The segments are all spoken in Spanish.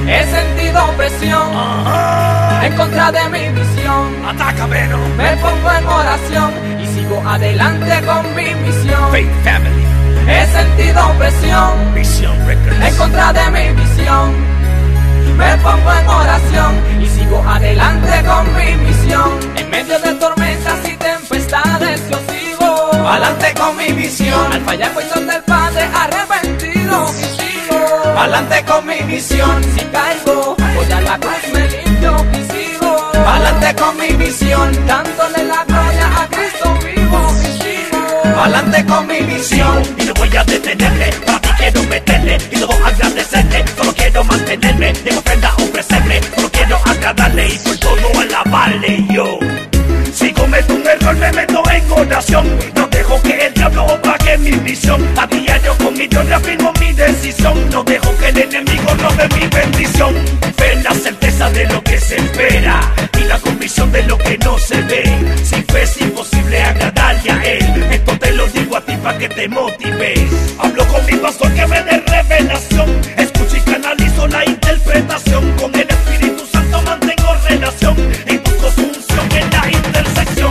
He sentido presión en contra de mi visión. Atácame, no. Me pongo en oración y sigo adelante con mi misión. Faith Family. He sentido presión Vision Records. en contra de mi visión. Me pongo en oración y sigo adelante con mi misión. En medio de tormentas y tempestades yo sigo adelante con mi visión. Al fallar pues son del Padre arrepentido y sigo adelante con mi misión. Si caigo voy a la cruz, me limpio y sigo adelante con mi misión. Dándole la gloria a Cristo vivo y sigo adelante con mi misión. Y no voy a detenerme, para ti quiero meterle y todo agradecerle. Solo quiero mantenerme, de ofrenda ofrecerme. Solo quiero agradarle y por todo alabarle. Yo, si cometo un error me meto en oración. No dejo que el diablo opaque mi visión. A diario con mi Dios reafirmo mi decisión. No dejo que el enemigo robe mi bendición. Fe en la certeza de lo que se espera y la convicción de lo que no se ve. Sin fe es imposible agradarle a él. Esto te lo digo a ti para que te motives. Hablo con mi pastor que me dé revelación. Escucho y canalizo la interpretación. Con el Espíritu Santo mantengo relación y busco su unción en la intersección.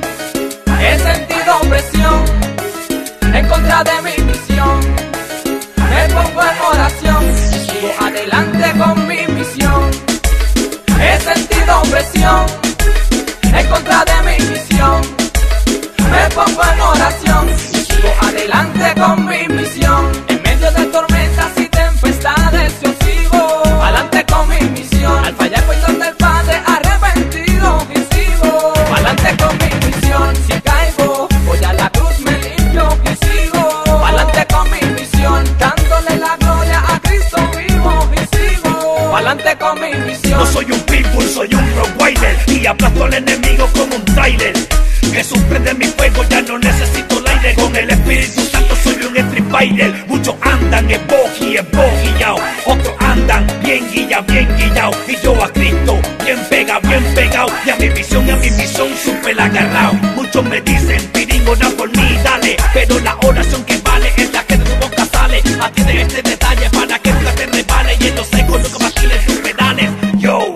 He sentido presión en contra de mi misión. Me pongo en oración y sigo adelante con mi misión. He sentido presión en contra de mi misión. Me pongo en oración y sigo adelante con mi misión. En medio de tormentas y tempestades yo sigo adelante con mi misión. Al fallar pues son del Padre arrepentido y sigo adelante con mi misión. Si caigo voy a la cruz, me limpio y sigo adelante con mi misión. Dándole la gloria a Cristo vivo y sigo adelante con mi misión. No soy un pitbull, soy un rottweiler y aplasto al enemigo como un trailer. Jesús prende mi fuego, ya no necesito el aire. Con el Espíritu Santo soy un street fighter. Muchos andan esboguillao. Otros andan bien guillao. Y yo a Cristo, bien pegado. Y a mi misión súper agarrado. Muchos me dicen, Pirín, ora por mí, dale. Pero la oración que vale es la que de tu boca sale. Atiende este detalle para que nunca te resbale. Y en los secos nunca vaciles tus pedales. Yo,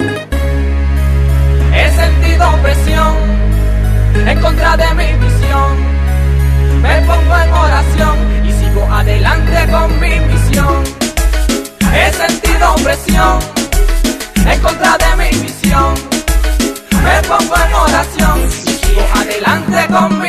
he sentido presión en contra de mi visión. Me pongo en oración y sigo adelante con mi misión. He sentido presión en contra de mi visión. Me pongo en oración y sigo adelante con mi